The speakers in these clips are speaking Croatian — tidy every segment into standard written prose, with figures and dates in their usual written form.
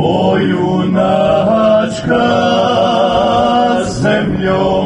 O junačka, zemljo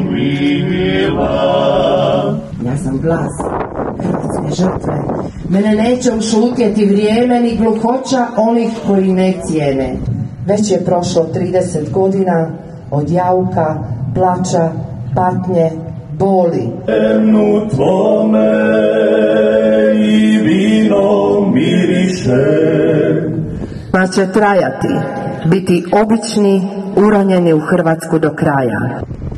mila. Ja sam glas hrvatske žrtve. Mene neće ušutjeti vrijeme ni gluhoća onih koji ne cijene. Već je prošlo 30 godina od jauka, plača, patnje, boli. U tvome i vino miriše. Pa će trajati, biti obični, uranjeni u Hrvatsku do kraja.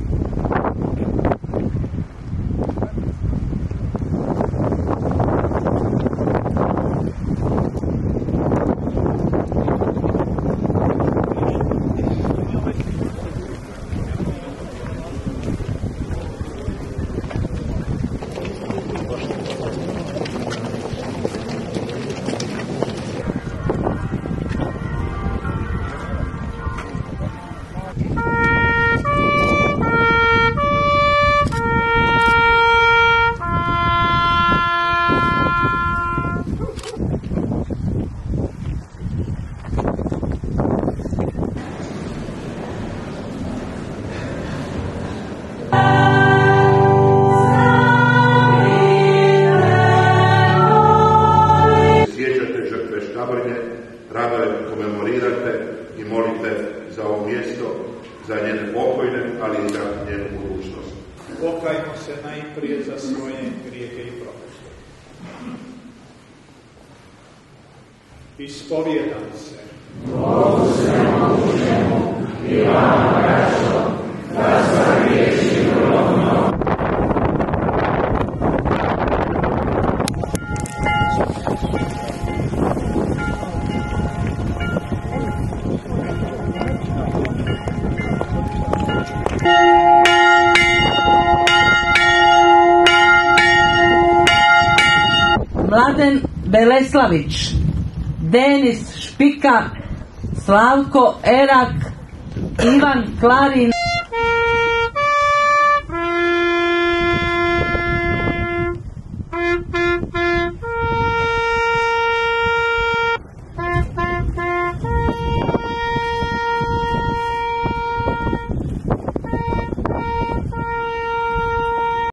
Rado je komemorirate i molite za ovo mjesto, za njene pokojne, ali i za njenu budućnost. Pokajmo se najprije za svoje grijehe i propuste. Ispovijedam se. Bogu svemu učemu i vama, braćo, da sagriješim rovno. Mladen Beleslavić, Denis Špika, Slavko Erak, Ivan Klarin.